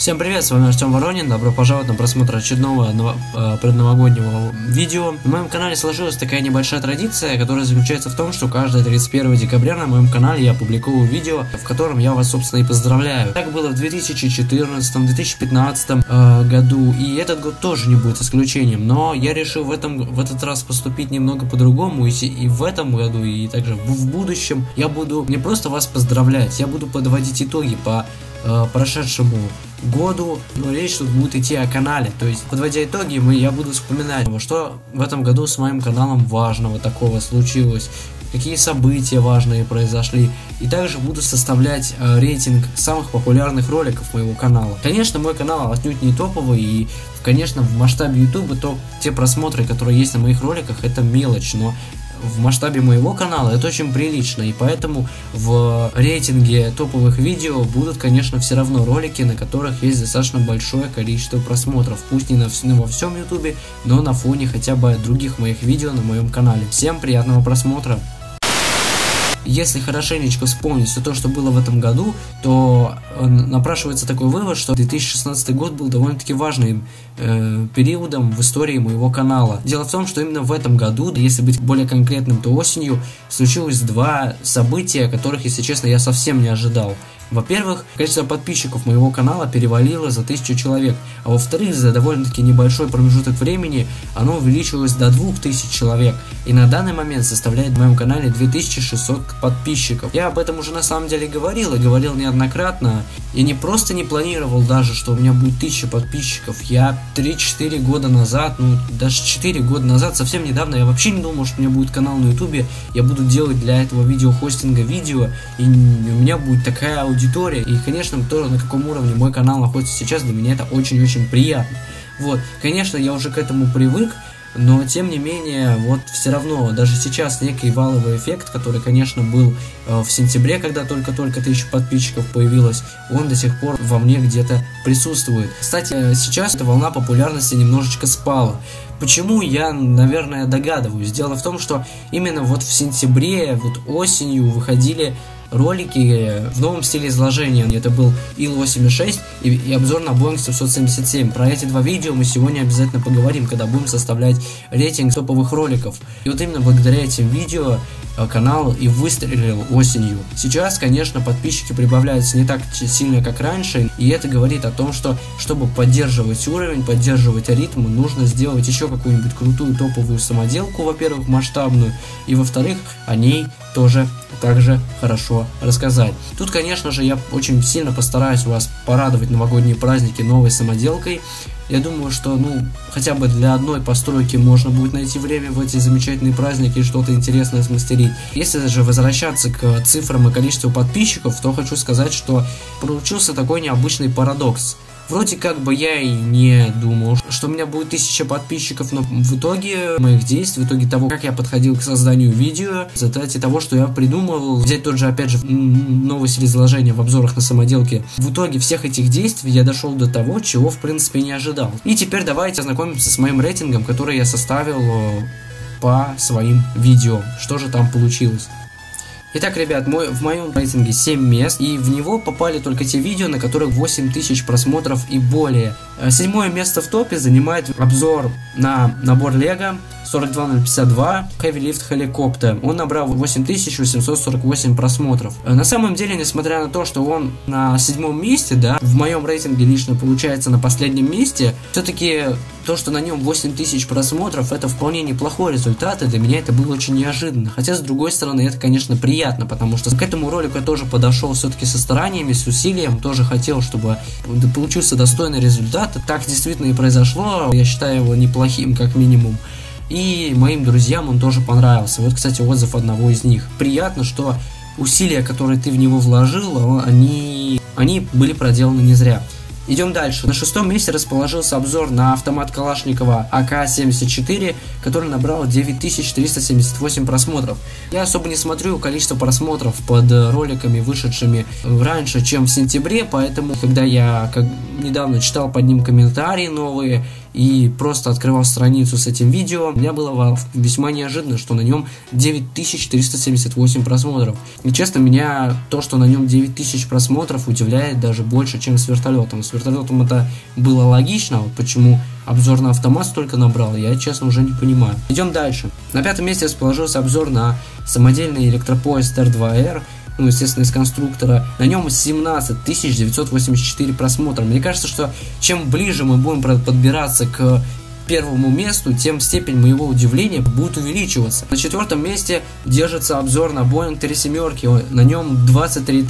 Всем привет, с вами Артем Воронин, добро пожаловать на просмотр очередного предновогоднего видео. На моем канале сложилась такая небольшая традиция, которая заключается в том, что каждое 31 декабря на моем канале я публикую видео, в котором я вас, собственно, и поздравляю. Так было в 2014-2015 году, и этот год тоже не будет исключением, но я решил в этот раз поступить немного по-другому, и в этом году, и также в будущем я буду не просто вас поздравлять, я буду подводить итоги по прошедшему году, но речь тут будет идти о канале, то есть подводя итоги, я буду вспоминать, что в этом году с моим каналом важного такого случилось, какие события важные произошли, и также буду составлять рейтинг самых популярных роликов моего канала. Конечно, мой канал отнюдь не топовый, и, конечно, в масштабе YouTube те просмотры, которые есть на моих роликах, это мелочь, но в масштабе моего канала это очень прилично, и поэтому в рейтинге топовых видео будут, конечно, все равно ролики, на которых есть достаточно большое количество просмотров, пусть не во всем YouTube, но на фоне хотя бы других моих видео на моем канале. Всем приятного просмотра! Если хорошенечко вспомнить все то, что было в этом году, то напрашивается такой вывод, что 2016 год был довольно-таки важным периодом в истории моего канала. Дело в том, что именно в этом году, если быть более конкретным, то осенью случилось два события, которых, если честно, я совсем не ожидал. Во-первых, количество подписчиков моего канала перевалило за 1000 человек, а во-вторых, за довольно-таки небольшой промежуток времени оно увеличилось до 2000 человек, и на данный момент составляет в моем канале 2600 подписчиков. Я об этом уже на самом деле говорил, и говорил неоднократно. Я не просто не планировал даже, что у меня будет 1000 подписчиков. Я 3-4 года назад, даже 4 года назад, совсем недавно, я вообще не думал, что у меня будет канал на YouTube, я буду делать для этого видеохостинга видео, и у меня будет такая аудитория. И, конечно, то, на каком уровне мой канал находится сейчас, для меня это очень-очень приятно. Вот, конечно, я уже к этому привык, но, тем не менее, вот все равно, даже сейчас некий валовый эффект, который, конечно, был в сентябре, когда только-только 1000 подписчиков появилось, он до сих пор во мне где-то присутствует. Кстати, сейчас эта волна популярности немножечко спала. Почему, я, наверное, догадываюсь. Дело в том, что именно вот в сентябре, вот осенью выходили ролики в новом стиле изложения. Это был Ил-86 и обзор на Boeing 777. Про эти два видео мы сегодня обязательно поговорим, когда будем составлять рейтинг топовых роликов. И вот именно благодаря этим видео канал и выстрелил осенью. Сейчас, конечно, подписчики прибавляются не так сильно, как раньше, и это говорит о том, что чтобы поддерживать уровень, поддерживать ритм, нужно сделать еще какую-нибудь крутую топовую самоделку, во-первых, масштабную, и во-вторых, о ней тоже также хорошо рассказать. Тут, конечно же, я очень сильно постараюсь вас порадовать новогодние праздники новой самоделкой. Я думаю, что, хотя бы для одной постройки можно будет найти время в эти замечательные праздники и что-то интересное смастерить. Если же возвращаться к цифрам и количеству подписчиков, то хочу сказать, что получился такой необычный парадокс. Вроде как бы я и не думал, что у меня будет 1000 подписчиков, но в итоге моих действий, в итоге того, как я подходил к созданию видео, в результате того, что я придумал, взять тот же, опять же, новый стиль изложения в обзорах на самоделки, в итоге всех этих действий я дошел до того, чего в принципе не ожидал. И теперь давайте ознакомимся с моим рейтингом, который я составил по своим видео. Что же там получилось? Итак, ребят, в моем рейтинге 7 мест, и в него попали только те видео, на которых 8000 просмотров и более. 7-е место в топе занимает обзор на набор Лего 42052 Heavy Lift Helicopter. Он набрал 8848 просмотров. На самом деле, несмотря на то, что он на 7-м месте, да, в моем рейтинге лично получается на последнем месте, все-таки то, что на нем 8000 просмотров, это вполне неплохой результат, и для меня это было очень неожиданно. Хотя, с другой стороны, это, конечно, приятно, потому что к этому ролику я тоже подошел все-таки со стараниями, с усилием, тоже хотел, чтобы получился достойный результат. Так действительно и произошло, я считаю его неплохим, как минимум. И моим друзьям он тоже понравился. Вот, кстати, отзыв одного из них. Приятно, что усилия, которые ты в него вложил, они были проделаны не зря. Идем дальше. На 6-м месте расположился обзор на автомат Калашникова АК-74, который набрал 9378 просмотров. Я особо не смотрю количество просмотров под роликами, вышедшими раньше, чем в сентябре, поэтому, когда я недавно читал под ним комментарии новые и просто открывал страницу с этим видео, у меня было весьма неожиданно, что на нем 9378 просмотров. И честно, меня то, что на нем 9000 просмотров, удивляет даже больше, чем с вертолетом. С вертолетом это было логично, вот почему обзор на автомат столько набрал, я, честно, уже не понимаю. Идем дальше. На пятом месте расположился обзор на самодельный электропоезд R2R, ну, естественно, из конструктора. На нем 17 984 просмотра. Мне кажется, что чем ближе мы будем подбираться к первому месту, тем степень моего удивления будет увеличиваться. На четвертом месте держится обзор на Boeing 37. На нем 23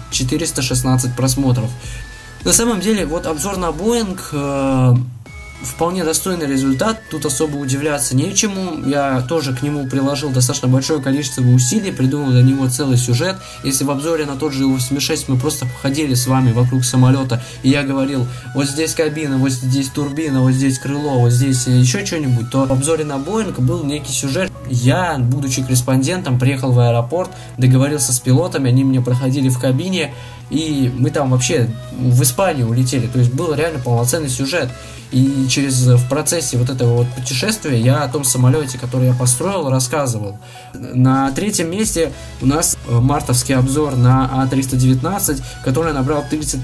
416 просмотров. На самом деле, вот обзор на Boeing вполне достойный результат, тут особо удивляться нечему. Я тоже к нему приложил достаточно большое количество усилий, придумал для него целый сюжет. Если в обзоре на тот же Ил-86 мы просто ходили с вами вокруг самолета, и я говорил, вот здесь кабина, вот здесь турбина, вот здесь крыло, вот здесь еще что-нибудь, то в обзоре на Boeing был некий сюжет. Я, будучи корреспондентом, приехал в аэропорт, договорился с пилотами, они меня проходили в кабине, и мы там вообще в Испанию улетели. То есть был реально полноценный сюжет. И в процессе вот этого вот путешествия я о том самолете, который я построил, рассказывал. На третьем месте у нас мартовский обзор на А319, который набрал 30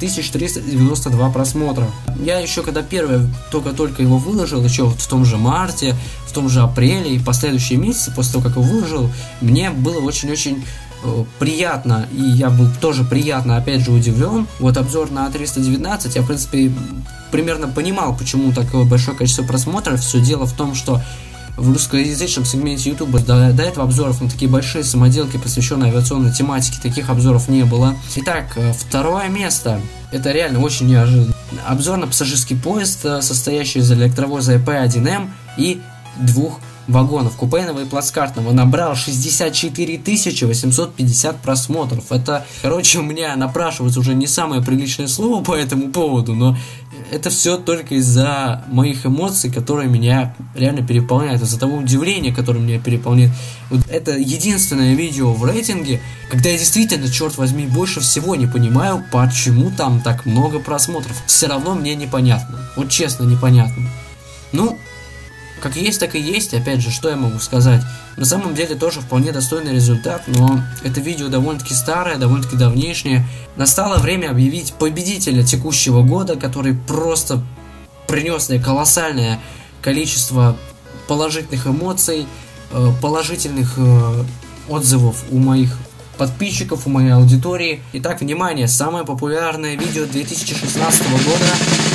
392 просмотра. Я еще когда первый только его выложил, еще вот в том же марте, в том же апреле и последующие месяцы после того, как его выложил, мне было очень-очень приятно, и я был тоже приятно, опять же, удивлен. Вот обзор на А319, я, в принципе, примерно понимал, почему такое большое количество просмотров. Все дело в том, что в русскоязычном сегменте YouTube до этого обзоров на такие большие самоделки, посвященные авиационной тематике, таких обзоров не было. Итак, второе место. Это реально очень неожиданно. Обзор на пассажирский поезд, состоящий из электровоза ИП-1М и двух вагонов, купейного и плацкартного, набрал 64 850 просмотров. Это, короче, у меня напрашивается уже не самое приличное слово по этому поводу, но это все только из-за моих эмоций, которые меня реально переполняют, из-за того удивления, которое меня переполняет. Вот это единственное видео в рейтинге, когда я действительно, черт возьми, больше всего не понимаю, почему там так много просмотров. Все равно мне непонятно. Вот честно, непонятно. Ну, как есть, так и есть. Опять же, что я могу сказать? На самом деле тоже вполне достойный результат, но это видео довольно-таки старое, довольно-таки давнейшнее. Настало время объявить победителя текущего года, который просто принес мне колоссальное количество положительных эмоций, положительных отзывов у моих подписчиков, у моей аудитории. Итак, внимание, самое популярное видео 2016 года.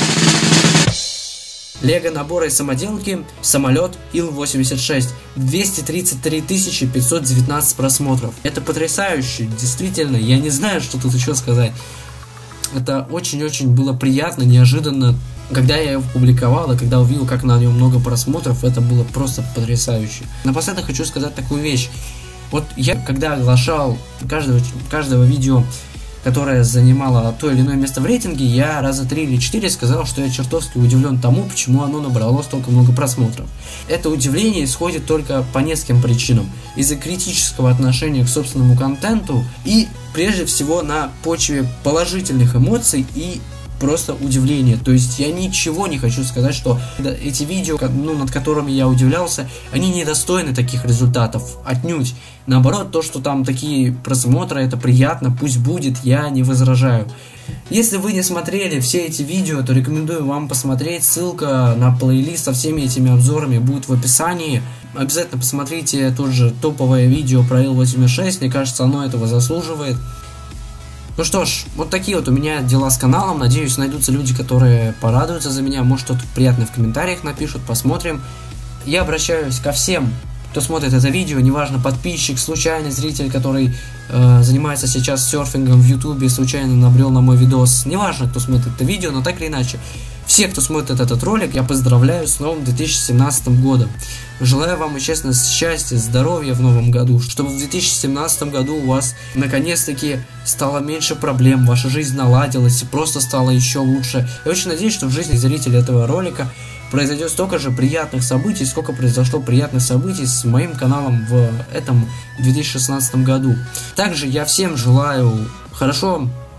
Лего набора из самоделки, самолет Ил-86, 233 519 просмотров. Это потрясающе, действительно, я не знаю, что тут еще сказать. Это очень-очень было приятно, неожиданно. Когда я его публиковал, и когда увидел, как на нем много просмотров, это было просто потрясающе. Напоследок хочу сказать такую вещь. Вот я, когда оглашал каждого видео, которая занимала то или иное место в рейтинге, я раза 3 или 4 сказал, что я чертовски удивлен тому, почему оно набрало столько много просмотров. Это удивление исходит только по нескольким причинам. Из-за критического отношения к собственному контенту и, прежде всего, на почве положительных эмоций и просто удивление. То есть я ничего не хочу сказать, что эти видео, над которыми я удивлялся, они недостойны таких результатов. Отнюдь. Наоборот, то, что там такие просмотры, это приятно, пусть будет, я не возражаю. Если вы не смотрели все эти видео, то рекомендую вам посмотреть. Ссылка на плейлист со всеми этими обзорами будет в описании. Обязательно посмотрите тот же топовое видео про Ил-86, мне кажется, оно этого заслуживает. Ну что ж, вот такие вот у меня дела с каналом. Надеюсь, найдутся люди, которые порадуются за меня. Может, что-то приятное в комментариях напишут, посмотрим. Я обращаюсь ко всем, кто смотрит это видео, неважно, подписчик, случайный зритель, который занимается сейчас серфингом в ютубе, случайно набрел на мой видос. Неважно, кто смотрит это видео, но так или иначе. Все, кто смотрит этот ролик, я поздравляю с новым 2017 годом. Желаю вам, честно, счастья, здоровья в новом году, чтобы в 2017 году у вас наконец-таки стало меньше проблем, ваша жизнь наладилась и просто стало еще лучше. Я очень надеюсь, что в жизни зрителей этого ролика произойдет столько же приятных событий, сколько произошло приятных событий с моим каналом в этом 2016 году. Также я всем желаю хорошо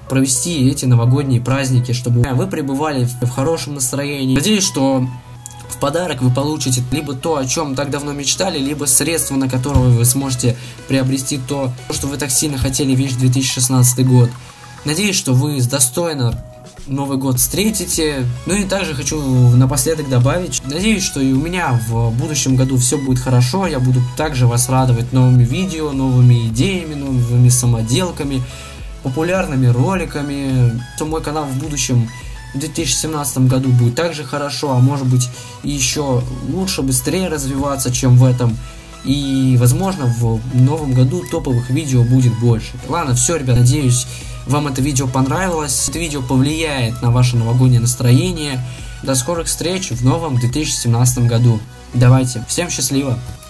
провести эти новогодние праздники, чтобы вы пребывали в хорошем настроении. Надеюсь, что в подарок вы получите либо то, о чем так давно мечтали, либо средства, на которые вы сможете приобрести то, что вы так сильно хотели весь 2016 год. Надеюсь, что вы достойно Новый год встретите. Ну и также хочу напоследок добавить, надеюсь, что и у меня в будущем году все будет хорошо. Я буду также вас радовать новыми видео, новыми идеями, новыми самоделками, популярными роликами. То мой канал в будущем, в 2017 году, будет также хорошо, а может быть еще лучше, быстрее развиваться, чем в этом. И возможно в новом году топовых видео будет больше. Ладно, все, ребят, надеюсь, вам это видео понравилось. Это видео повлияет на ваше новогоднее настроение. До скорых встреч в новом 2017 году. Давайте, всем счастливо!